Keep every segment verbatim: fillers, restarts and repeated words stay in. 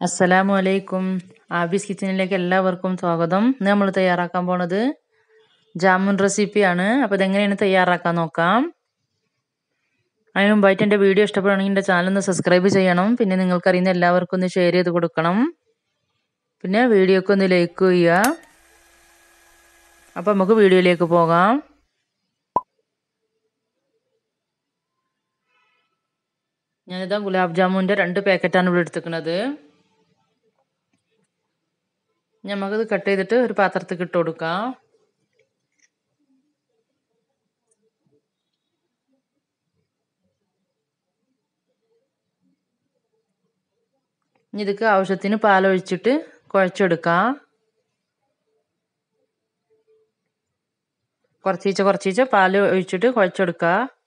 അസ്സലാമു അലൈക്കും. ആബീസ് കിച്ചണിലേക്ക് എല്ലാവർക്കും സ്വാഗതം. ഇന്ന് നമ്മൾ തയ്യാറാക്കാൻ പോണത് ജാമുൻ റെസിപ്പിയാണ്. അപ്പോൾ ഇതെങ്ങനെയാണ് തയ്യാറാക്കാൻ നോക്കാം. അതിന് മുമ്പായിട്ട് എൻ്റെ വീഡിയോ ഇഷ്ടപ്പെടുകയാണെങ്കിൽ എൻ്റെ ചാനൽ ഒന്ന് സബ്സ്ക്രൈബ് ചെയ്യണം. പിന്നെ നിങ്ങൾക്കറിയുന്ന എല്ലാവർക്കും ഒന്ന് ഷെയർ ചെയ്ത് കൊടുക്കണം. പിന്നെ വീഡിയോക്ക് ഒന്ന് ലൈക്ക് ചെയ്യുക. അപ്പോൾ നമുക്ക് വീഡിയോയിലേക്ക് പോകാം. ഞാനിതാ ഗുലാബ് ജാമുൻ്റെ രണ്ട് പാക്കറ്റാണ് ഇവിടെ എടുത്തിരിക്കുന്നത്. നമുക്കത് കട്ട് ചെയ്തിട്ട് ഒരു പാത്രത്തിൽ ഇട്ട് കൊടുക്കാം. ഇനി ഇതിക്ക് ആവശ്യത്തിന് പാലൊഴിച്ചിട്ട് കുഴച്ചെടുക്കാം. കുറച്ചീച്ച കുറച്ചീച്ച പാൽ ഒഴിച്ചിട്ട് കുഴച്ചെടുക്കുക.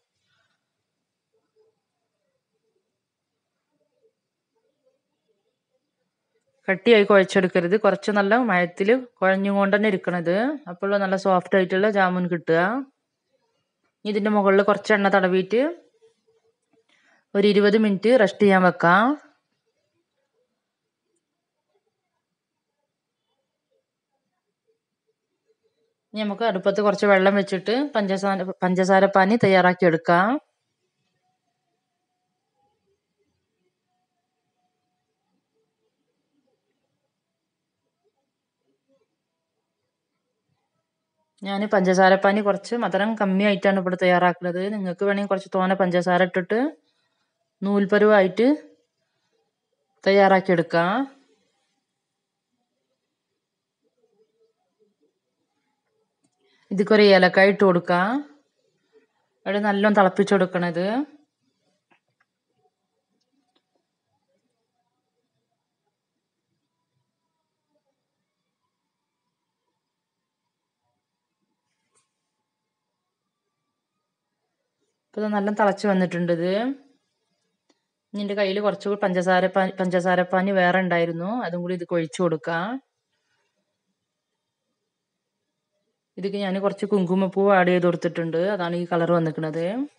കട്ടിയായി കുഴച്ചെടുക്കരുത്. കുറച്ച് നല്ല മയത്തിൽ കുഴഞ്ഞുകൊണ്ട് തന്നെ ഇരിക്കണത്. അപ്പോൾ നല്ല സോഫ്റ്റ് ആയിട്ടുള്ള ജാമുൻ കിട്ടുക. ഇതിൻ്റെ മുകളിൽ കുറച്ച് എണ്ണ തടവിയിട്ട് ഒരു ഇരുപത് മിനിറ്റ് റെസ്റ്റ് ചെയ്യാൻ വെക്കാം. ഇനി നമുക്ക് അടുപ്പത്ത് കുറച്ച് വെള്ളം വെച്ചിട്ട് പഞ്ചസാര പഞ്ചസാര പാനി തയ്യാറാക്കി എടുക്കാം. ഞാൻ പഞ്ചസാരപ്പാനി കുറച്ച് മധുരം കമ്മിയായിട്ടാണ് ഇവിടെ തയ്യാറാക്കുന്നത്. നിങ്ങൾക്ക് വേണമെങ്കിൽ കുറച്ച് തോനെ പഞ്ചസാര ഇട്ടിട്ട് നൂൽപ്പരുവായിട്ട് തയ്യാറാക്കിയെടുക്കാം. ഇതിക്കൊരു ഏലക്കായ ഇട്ട് കൊടുക്കാം. അവിടെ നല്ലോണം തിളപ്പിച്ചെടുക്കണത്. ഇപ്പൊ ഇത് നല്ല തിളച്ച് വന്നിട്ടുണ്ട്. ഇത് എൻ്റെ കയ്യിൽ കുറച്ചുകൂടി പഞ്ചസാര പഞ്ചസാരപ്പാനി വേറെ ഉണ്ടായിരുന്നു. അതും കൂടി ഇത് ഒഴിച്ചു കൊടുക്കാം. ഇതിക്ക് ഞാൻ കുറച്ച് കുങ്കുമപ്പൂവ് ആഡ് ചെയ്ത് കൊടുത്തിട്ടുണ്ട്. അതാണ് ഈ കളർ വന്നിരിക്കുന്നത്.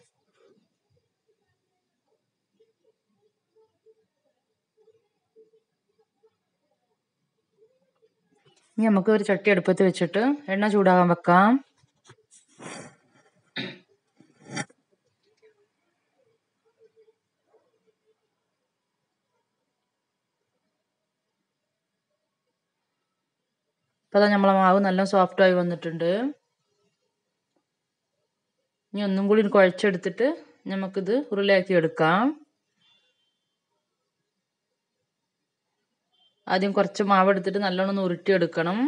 ഇനി നമുക്ക് ഒരു ചട്ടി അടുപ്പത്ത് വെച്ചിട്ട് എണ്ണ ചൂടാകാൻ വെക്കാം. അപ്പോൾ അതാ നമ്മളെ മാവ് നല്ല സോഫ്റ്റായി വന്നിട്ടുണ്ട്. ഇനി ഒന്നും കൂടി കുഴച്ചെടുത്തിട്ട് നമുക്കിത് ഉരുളയാക്കി എടുക്കാം. ആദ്യം കുറച്ച് മാവ് എടുത്തിട്ട് നല്ലോണം ഒന്ന് ഉരുട്ടിയെടുക്കണം.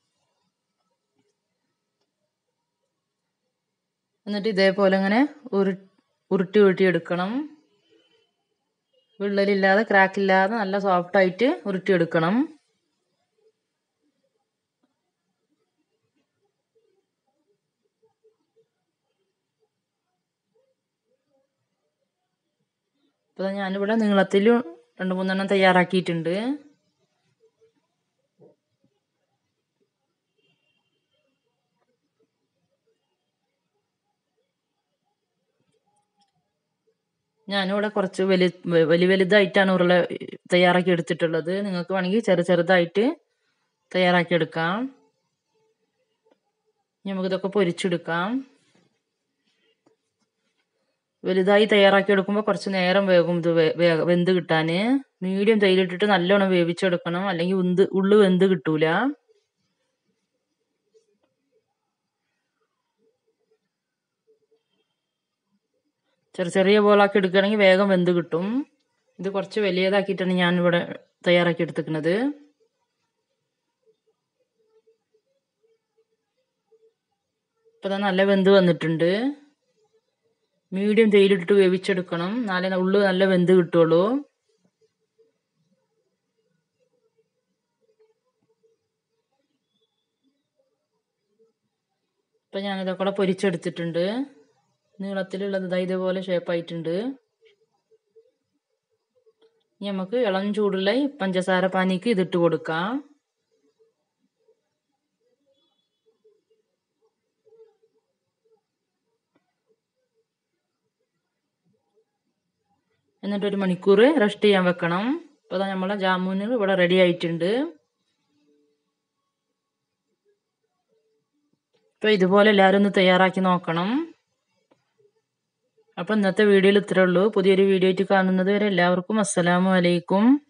എന്നിട്ട് ഇതേപോലെ ഇങ്ങനെ ഉരു ഉരുട്ടി ഉരുട്ടിയെടുക്കണം. വിള്ളലില്ലാതെ ക്രാക്കില്ലാതെ നല്ല സോഫ്റ്റായിട്ട് ഉരുട്ടിയെടുക്കണം. അപ്പോൾ ഞാനിവിടെ നീളത്തിൽ രണ്ട് മൂന്നെണ്ണം തയ്യാറാക്കിയിട്ടുണ്ട്. ഞാനിവിടെ കുറച്ച് വലിയ വലിയ വലുതായിട്ടാണ് ഉരുള തയ്യാറാക്കി എടുത്തിട്ടുള്ളത്. നിങ്ങൾക്ക് വേണമെങ്കിൽ ചെറു ചെറുതായിട്ട് തയ്യാറാക്കി എടുക്കാം. നമുക്കിതൊക്കെ പൊരിച്ചെടുക്കാം. വലുതായി തയ്യാറാക്കി എടുക്കുമ്പോൾ കുറച്ച് നേരം വേകും ഇത് വെന്ത് കിട്ടാൻ. മീഡിയം തൈലിട്ടിട്ട് നല്ലോണം വേവിച്ചെടുക്കണം. അല്ലെങ്കിൽ ഉന്ത് ഉള്ളു വെന്ത് കിട്ടൂല. ചെറിയ ചെറിയ ബോളാക്കി എടുക്കുകയാണെങ്കിൽ വേഗം വെന്ത് കിട്ടും. ഇത് കുറച്ച് വലിയതാക്കിയിട്ടാണ് ഞാൻ ഇവിടെ തയ്യാറാക്കി എടുത്തിരിക്കുന്നത്. ഇപ്പം അത് നല്ല വെന്ത് വന്നിട്ടുണ്ട്. മീഡിയം തേയിലിട്ടിട്ട് വേവിച്ചെടുക്കണം. നാളെ ഉള്ളു നല്ല വെന്ത് കിട്ടുള്ളൂ. ഇപ്പം ഞാനിതൊക്കെ കൂടെ പൊരിച്ചെടുത്തിട്ടുണ്ട്. നീളത്തിലുള്ളത് ഇതാ ഇതേപോലെ ഷേപ്പായിട്ടുണ്ട്. ഇനി നമുക്ക് ഇളം ചൂടുള്ള പഞ്ചസാര പാനിക്ക് ഇതിട്ട് കൊടുക്കാം. എന്നിട്ട് ഒരു മണിക്കൂർ റെസ്റ്റ് ചെയ്യാൻ വെക്കണം. അപ്പോൾ നമ്മളെ ജാമുൻ ഇവിടെ റെഡി ആയിട്ടുണ്ട്. അപ്പോൾ ഇതുപോലെ എല്ലാവരും ഒന്ന് തയ്യാറാക്കി നോക്കണം. അപ്പോൾ ഇന്നത്തെ വീഡിയോയിൽ ഇത്രേ ഉള്ളൂ. പുതിയൊരു വീഡിയോ ആയിട്ട് കാണുന്നത് വരെ എല്ലാവർക്കും അസ്സലാമു അലൈക്കും.